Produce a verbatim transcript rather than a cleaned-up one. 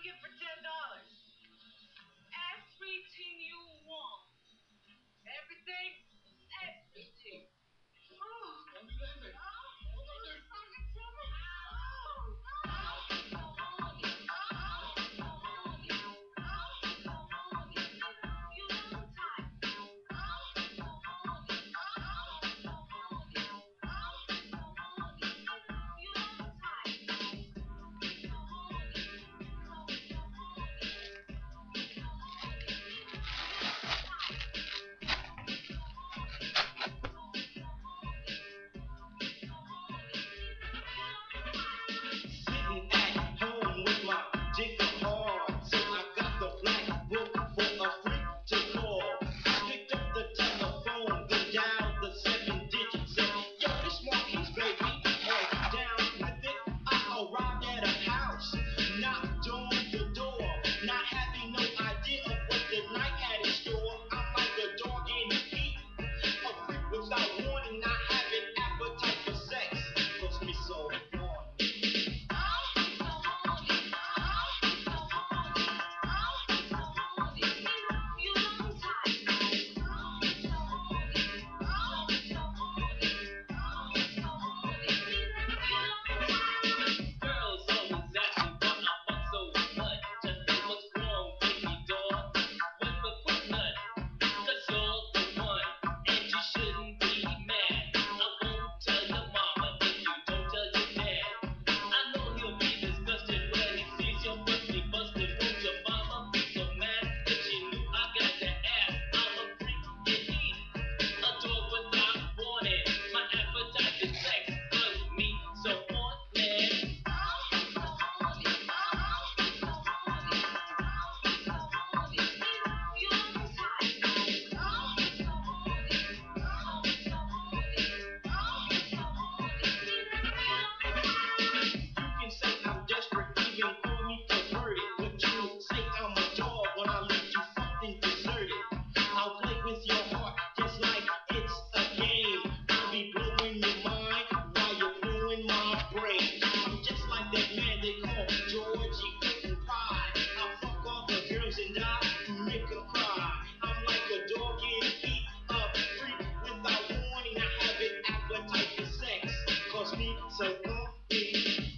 get for ten dollars? Everything you want. Everything? Everything. Oh. Sitting at home with my dick hard, so I got the black book for a freak to call. I picked up the telephone, then dialed the seven digits, said, yo, this Marquis, baby, and down with it, I arrived at a house, knocked on the door, not having no idea of what the night had in store. I'm like a dog in the heat, a freak without warning, not having appetite for sex, cause me so horny. Girls always ask me why I fuck so much. Just say what's wrong, baby doll. What's the quick nut? Cause you're the one, and you shouldn't be mad. I won't tell your mama if you don't tell your dad. I know he'll be disgusted when he sees your pussy busted. Won't your mama be so mad if she knew I got the ass? I'm a freak indeed, a dog without warning. My appetite is sex, cause me so horny. You can say I'm desperate, even call me perverted, but you say I'm a dog when I leave you fucking deserted. I'll play with your heart just like it's a game. I'll be blowing your mind while you're blowing my brain. I'm just like that man they call Georgie Clinton Pie. I fuck all the girls and I make them cry. I'm like a dog in heat, a freak without warning. I have an appetite for sex, cause me so horny.